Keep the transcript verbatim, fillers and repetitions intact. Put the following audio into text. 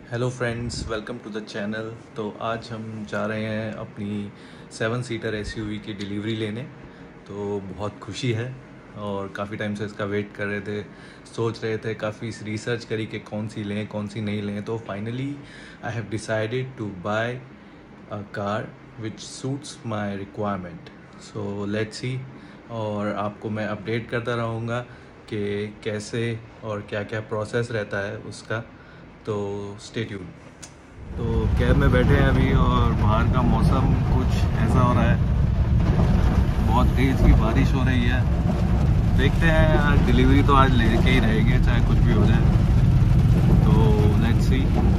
Hello friends, welcome to the channel. तो आज हम जा रहे हैं अपनी सेवन सीटर एसयूवी की डिलीवरी लेने। तो बहुत खुशी है और काफ़ी टाइम से इसका वेट कर रहे थे, सोच रहे थे, काफ़ी रिसर्च करी कि कौन सी लें कौन सी नहीं लें। तो finally I have decided to buy a car which suits my requirement. So let's see, और आपको मैं अपडेट करता रहूँगा कि कैसे और क्या क्या प्रोसेस रहता है उसका। तो स्टे ट्यून। तो कैब में बैठे हैं अभी और बाहर का मौसम कुछ ऐसा हो रहा है, बहुत तेज़ की बारिश हो रही है। देखते हैं, आज डिलीवरी तो आज लेके ही रहेंगे चाहे कुछ भी हो जाए। तो लेट्स सी।